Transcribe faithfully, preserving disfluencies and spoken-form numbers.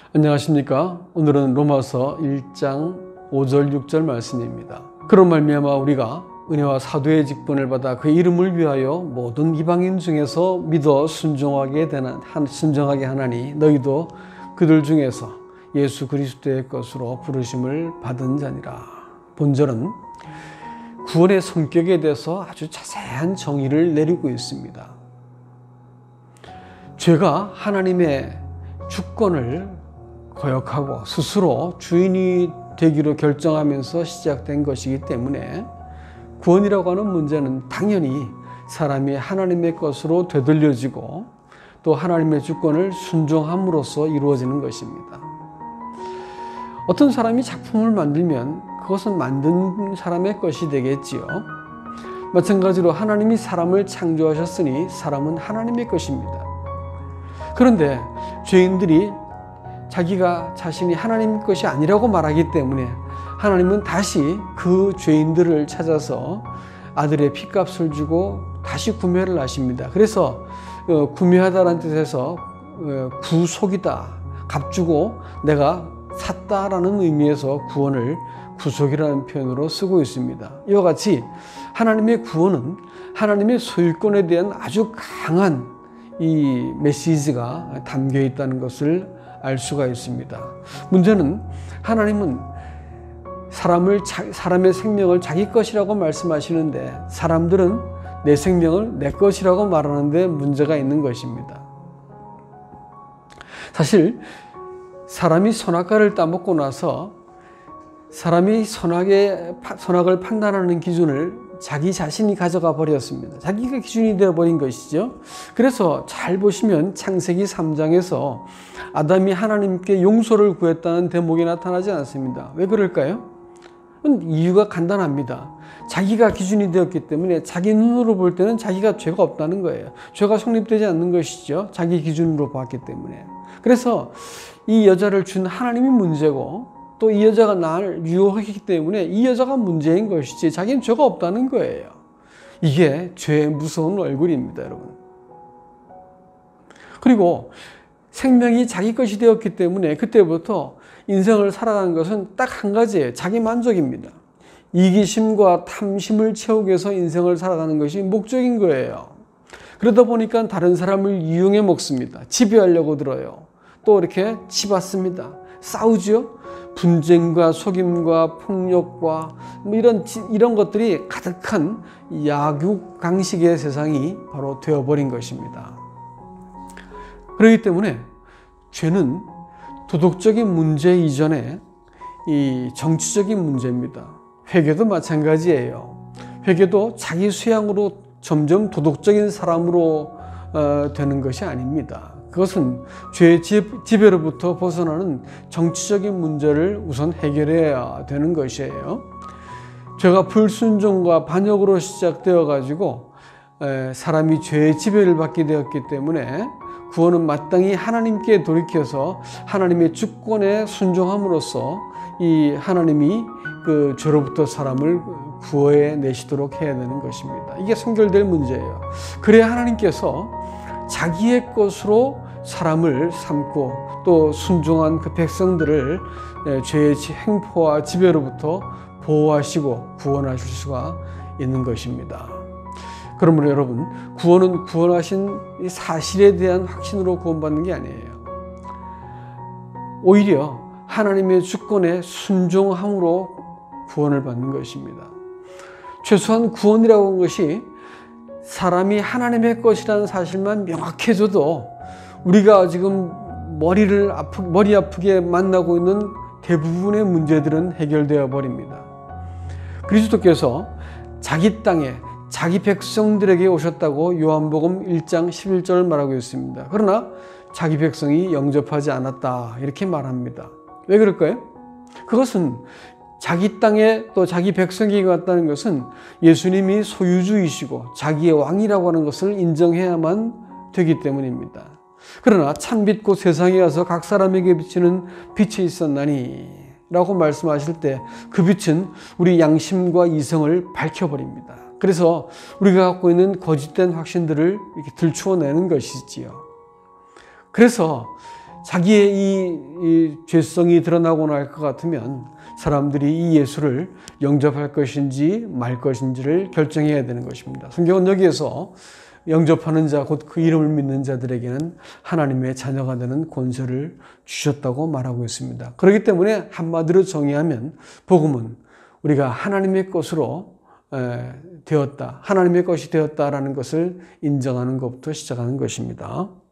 안녕하십니까? 오늘은 로마서 일 장 오 절 육 절 말씀입니다. 그로 말미암아 우리가 은혜와 사도의 직분을 받아 그 이름을 위하여 모든 이방인 중에서 믿어 순종하게 되는 순종하게 하나니 너희도 그들 중에서 예수 그리스도의 것으로 부르심을 받은 자니라. 본절은 구원의 성격에 대해서 아주 자세한 정의를 내리고 있습니다. 죄가 하나님의 주권을 거역하고 스스로 주인이 되기로 결정하면서 시작된 것이기 때문에 구원이라고 하는 문제는 당연히 사람이 하나님의 것으로 되돌려지고 또 하나님의 주권을 순종함으로써 이루어지는 것입니다. 어떤 사람이 작품을 만들면 그것은 만든 사람의 것이 되겠지요. 마찬가지로 하나님이 사람을 창조하셨으니 사람은 하나님의 것입니다. 그런데 죄인들이 자기가 자신이 하나님 것이 아니라고 말하기 때문에 하나님은 다시 그 죄인들을 찾아서 아들의 핏값을 주고 다시 구매를 하십니다. 그래서 구매하다라는 뜻에서 구속이다, 값주고 내가 샀다라는 의미에서 구원을 구속이라는 표현으로 쓰고 있습니다. 이와 같이 하나님의 구원은 하나님의 소유권에 대한 아주 강한 이 메시지가 담겨 있다는 것을 알 수가 있습니다. 문제는 하나님은 사람을 사람의 생명을 자기 것이라고 말씀하시는데 사람들은 내 생명을 내 것이라고 말하는데 문제가 있는 것입니다. 사실 사람이 선악과를 따먹고 나서 사람이 선악의, 선악을 판단하는 기준을 자기 자신이 가져가 버렸습니다. 자기가 기준이 되어버린 것이죠. 그래서 잘 보시면 창세기 삼 장에서 아담이 하나님께 용서를 구했다는 대목이 나타나지 않습니다. 왜 그럴까요? 이유가 간단합니다. 자기가 기준이 되었기 때문에 자기 눈으로 볼 때는 자기가 죄가 없다는 거예요. 죄가 성립되지 않는 것이죠. 자기 기준으로 봤기 때문에. 그래서 이 여자를 준 하나님이 문제고 또 이 여자가 나를 유혹했기 때문에 이 여자가 문제인 것이지 자기는 죄가 없다는 거예요. 이게 죄의 무서운 얼굴입니다, 여러분. 그리고 생명이 자기 것이 되었기 때문에 그때부터 인생을 살아가는 것은 딱 한 가지예요. 자기 만족입니다. 이기심과 탐심을 채우기 위해서 인생을 살아가는 것이 목적인 거예요. 그러다 보니까 다른 사람을 이용해 먹습니다. 지배하려고 들어요. 또 이렇게 치받습니다. 싸우죠. 분쟁과 속임과 폭력과 뭐 이런 이런 것들이 가득한 약육강식의 세상이 바로 되어버린 것입니다. 그렇기 때문에 죄는 도덕적인 문제 이전에 이 정치적인 문제입니다. 회개도 마찬가지예요. 회개도 자기 수양으로 점점 도덕적인 사람으로 어, 되는 것이 아닙니다. 그것은 죄의 지배로부터 벗어나는 정치적인 문제를 우선 해결해야 되는 것이에요. 죄가 불순종과 반역으로 시작되어 가지고 사람이 죄의 지배를 받게 되었기 때문에 구원은 마땅히 하나님께 돌이켜서 하나님의 주권에 순종함으로써 이 하나님이 그 죄로부터 사람을 구원해 내시도록 해야 되는 것입니다. 이게 선결될 문제예요. 그래야 하나님께서 자기의 것으로 사람을 삼고 또 순종한 그 백성들을 죄의 행포와 지배로부터 보호하시고 구원하실 수가 있는 것입니다. 그러므로 여러분, 구원은 구원하신 이 사실에 대한 확신으로 구원받는 게 아니에요. 오히려 하나님의 주권에 순종함으로 구원을 받는 것입니다. 최소한 구원이라고 하는 것이 사람이 하나님의 것이라는 사실만 명확해져도 우리가 지금 머리를 아프, 머리 아프게 만나고 있는 대부분의 문제들은 해결되어 버립니다. 그리스도께서 자기 땅에 자기 백성들에게 오셨다고 요한복음 일 장 십일 절을 말하고 있습니다. 그러나 자기 백성이 영접하지 않았다 이렇게 말합니다. 왜 그럴까요? 그것은 자기 땅에 또 자기 백성이 왔다는 것은 예수님이 소유주이시고 자기의 왕이라고 하는 것을 인정해야만 되기 때문입니다. 그러나 찬빛 곧 세상에 와서 각 사람에게 비치는 빛이 있었나니 라고 말씀하실 때 그 빛은 우리 양심과 이성을 밝혀버립니다. 그래서 우리가 갖고 있는 거짓된 확신들을 이렇게 들추어내는 것이지요. 그래서 자기의 이, 이 죄성이 드러나고 날 것 같으면 사람들이 이 예수를 영접할 것인지 말 것인지를 결정해야 되는 것입니다. 성경은 여기에서 영접하는 자, 곧 그 이름을 믿는 자들에게는 하나님의 자녀가 되는 권세를 주셨다고 말하고 있습니다. 그렇기 때문에 한마디로 정의하면 복음은 우리가 하나님의 것으로 되었다, 하나님의 것이 되었다라는 것을 인정하는 것부터 시작하는 것입니다.